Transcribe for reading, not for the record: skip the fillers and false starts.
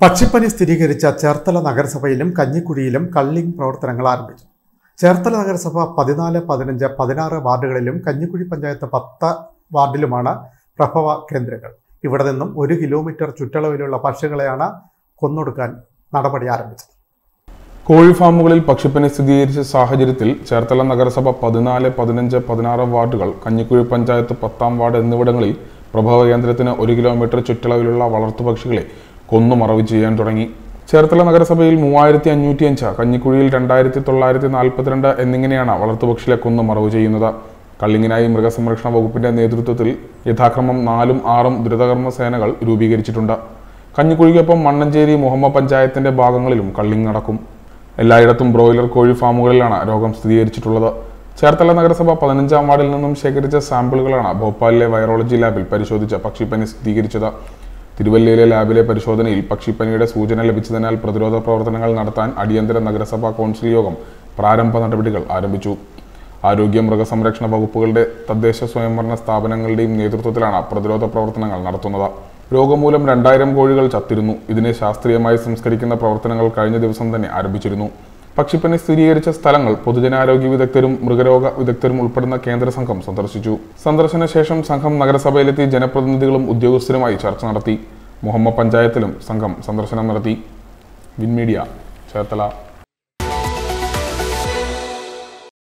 പക്ഷിപ്പനി സ്ഥിരീകരിച്ച ചേർത്തല നഗരസഭയിലും കഞ്ഞിക്കുഴിയിലും കള്ളിംഗ് പ്രവർത്തനങ്ങൾ ആരംഭിച്ചു. ചേർത്തല നഗരസഭ 14, 15, 16 വാർഡുകളിലും കഞ്ഞിക്കുഴി പഞ്ചായത്ത് 10 വാർഡിലുമാണ് പ്രഭവ കേന്ദ്രങ്ങൾ. ഇവിടെ നിന്നും 1 കിലോമീറ്റർ ചുറ്റളവിലുള്ള പക്ഷികളെയാണ് കൊന്നൊടുക്കാൻ നടപടി ആരംഭിച്ചത്. കോഴി ഫാമുകളിൽ പക്ഷിപ്പനി സ്ഥിരീകരിച്ച സാഹചര്യത്തിൽ ചേർത്തല നഗരസഭ 14, 15, 16 വാർഡുകൾ, കഞ്ഞിക്കുഴി പഞ്ചായത്ത് 10ാം വാർഡ് എന്നിവിടങ്ങളിൽ പ്രഭവ കേന്ദ്രത്തിന് 1 കിലോമീറ്റർ ചുറ്റളവിലുള്ള വളർത്തുപക്ഷികളെ കൊന്നുമറവ് ചെയ്യാൻ തുടങ്ങി. ചേർത്തല നഗരസഭയിൽ 3505, കഞ്ഞിക്കുഴിയിൽ 2942 എന്നിങ്ങനെയാണ് വളർത്തുപക്ഷികളെ കൊന്നുമറവ് ചെയ്യുന്നത്. കള്ളിങ്ങിനായി മൃഗസംരക്ഷണ വകുപ്പിന്റെ നേതൃത്വത്തിൽ യഥാക്രമം 4ഉം 6ഉം ദ്രുതകർമ്മ സേനകൾ രൂപീകരിച്ചിട്ടുണ്ട്. കഞ്ഞിക്കുഴിക്കൊപ്പം മണ്ണഞ്ചേരി മുഹമ്മ പഞ്ചായത്തിന്റെ ഭാഗങ്ങളിലും കള്ളിങ് നടക്കും. എല്ലായിടത്തും ബ്രോയിലർ കോഴി ഫാമുകളിലാണ് രോഗം സ്ഥിരീകരിച്ചിട്ടുള്ളത്. ചേർത്തല നഗരസഭ 15ാം വാർഡിൽ നിന്നും ശേഖരിച്ച സാമ്പിളുകളാണ് ഭോപ്പാലിലെ വൈറോളജി ലാബിൽ പരിശോധിച്ച പക്ഷിപ്പനി സ്ഥിരീകരിച്ചത്. തിരുവല്ലയിലെ ലാബിലെ പരിശോധനയിൽ പക്ഷിപ്പനിയുടെ സൂചന ലഭിച്ചതിനാൽ പ്രതിരോധ പ്രവർത്തനങ്ങൾ നടത്താൻ അടിയന്തര നഗരസഭാ കൗൺസിൽ യോഗം പ്രാരംഭ നടപടികൾ ആരംഭിച്ചു. ആരോഗ്യ മൃഗസംരക്ഷണ വകുപ്പുകളുടെ തദ്ദേശ സ്വയംഭരണ സ്ഥാപനങ്ങളുടെയും നേതൃത്വത്തിലാണ് പ്രതിരോധ പ്രവർത്തനങ്ങൾ നടത്തുന്നത്. രോഗം മൂലം 2000 കോഴികൾ ചത്തിരുന്നു. ഇതിനെ ശാസ്ത്രീയമായി സംസ്കരിക്കുന്ന പ്രവർത്തനങ്ങൾ കഴിഞ്ഞ ദിവസം തന്നെ ആരംഭിച്ചിരുന്നു. പക്ഷിപ്പനി സ്ഥിരീകരിച്ച സ്ഥലങ്ങൾ പൊതുജനാരോഗ്യ വിദഗ്ധരും മൃഗരോഗ വിദഗ്ധരും ഉൾപ്പെടുന്ന കേന്ദ്ര സംഘം സന്ദർശിച്ചു. സന്ദർശന ശേഷം സംഘം നഗരസഭയിലെത്തി ജനപ്രതിനിധികളും ഉദ്യോഗസ്ഥരുമായി ചർച്ച നടത്തി. മുഹമ്മ പഞ്ചായത്തിലും സംഘം സന്ദർശനം നടത്തി. വിൻമീഡിയ, ചേർത്തല.